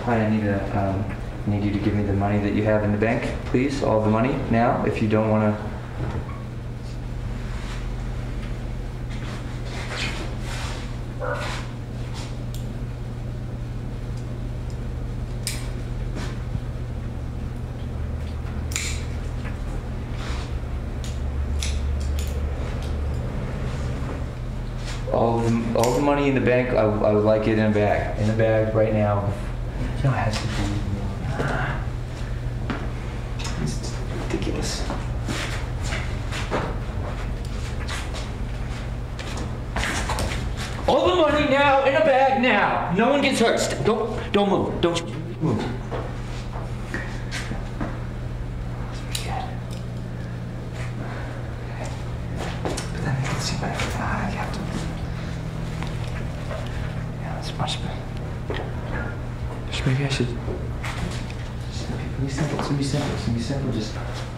Hi, I need you to give me the money that you have in the bank, please. All the money now, if you don't want to. All the money in the bank, I would like it in a bag. In a bag right now. No, it has to be. It's ridiculous. All the money now, in a bag now. No one gets hurt. Don't move. Don't move. But then I can see my I have to. Yeah, that's much better. Maybe I should. Just be simple. It's gonna be simple. Just.